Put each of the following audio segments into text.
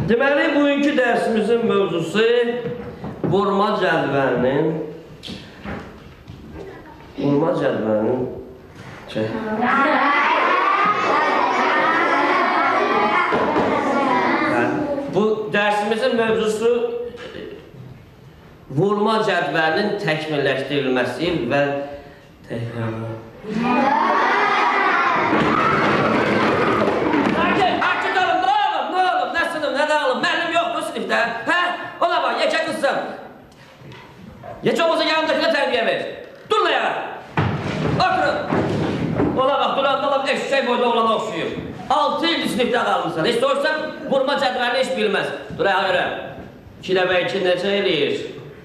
Deməli, bugünkü dərsimizin mövzusu vurma cədvəlinin Bu dərsimizin mövzusu vurma cədvəlinin təkmilləşdirilməsi və təkrarı. Müəllim yoxdur sinifdə, hə? Ona bax, yekə qızsın. Heç olmasa yanımdakına tərbiyə ver. Dur la ya! Oturun! Ona bax, duranda eşşək boyda oğlana oxşuyur. 6 ildir sinifdə qalmışsan. Heç sorsan, vurma cədvəlini heç bilməz. Dur ayağa görə. 2 dəfə 2 necə eləyir?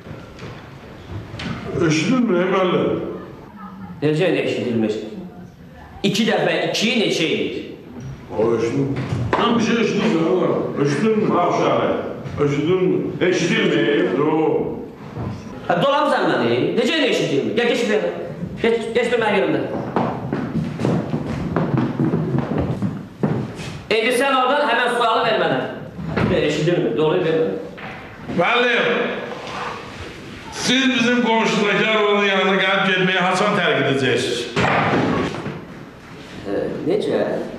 Eşidilmir, müəllim. Necə eşidilmir? 2 dəfə 2 neçə eləyir? Eşidilmir. Tam bir şey eşidilmir, Allah. Eşidilmir. Aşağı. Eşidilmir. Eşidilmir. Yok. Dolamsan məni? Necə eşidilmir? Gəl, geç bir yana. Geç bir mənim yerimdə. İndi sən oradan həmən sualı ver mənə. Eşidilmir, doğruyu ver mənə. Müəllim, siz bizim qonşudakı arabanın yanına gəlib getməyə haçan tərk edəcəksiniz? Necə?